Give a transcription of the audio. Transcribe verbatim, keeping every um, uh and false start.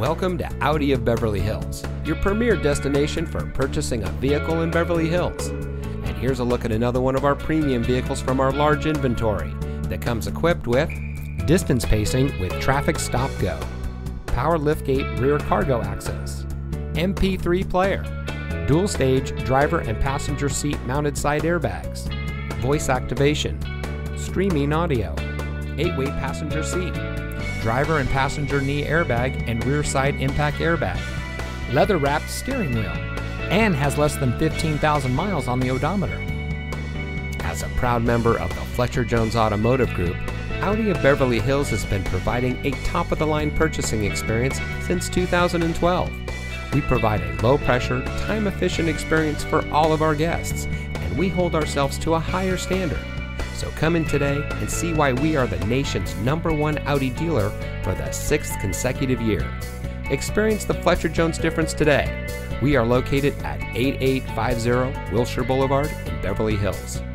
Welcome to Audi of Beverly Hills, your premier destination for purchasing a vehicle in Beverly Hills. And here's a look at another one of our premium vehicles from our large inventory that comes equipped with distance pacing with traffic stop go, power liftgate rear cargo access, M P three player, dual stage driver and passenger seat mounted side airbags, voice activation, streaming audio, eight-way passenger seat, driver and passenger knee airbag and rear side impact airbag, leather-wrapped steering wheel, and has less than fifteen thousand miles on the odometer. As a proud member of the Fletcher Jones Automotive Group, Audi of Beverly Hills has been providing a top-of-the-line purchasing experience since two thousand twelve. We provide a low-pressure, time-efficient experience for all of our guests, and we hold ourselves to a higher standard. So come in today and see why we are the nation's number one Audi dealer for the sixth consecutive year. Experience the Fletcher Jones difference today. We are located at eighty-eight fifty Wilshire Boulevard in Beverly Hills.